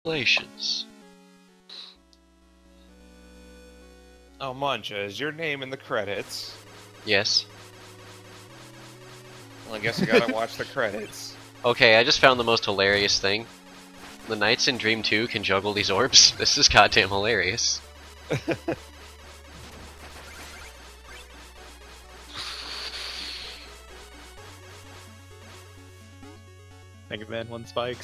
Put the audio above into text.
Congratulations. Oh, Mancha, is your name in the credits? Yes. Well, I guess you gotta watch the credits. Okay, I just found the most hilarious thing. The knights in Dream 2 can juggle these orbs. This is goddamn hilarious. Mega Man 1 spikes.